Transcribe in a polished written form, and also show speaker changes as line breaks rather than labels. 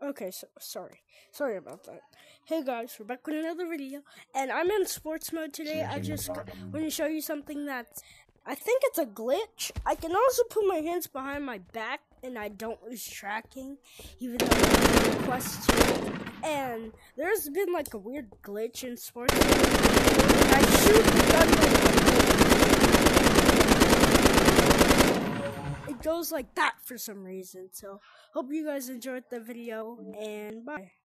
Okay, so sorry about that. Hey guys, we're back with another video, and I'm in sports mode today. I just want to show you something that I think it's a glitch. I can also put my hands behind my back, and I don't lose tracking, even though I request to. And there's been like a weird glitch in sports mode. I shoot the gun it goes like that for some reason. So hope you guys enjoyed the video, and bye.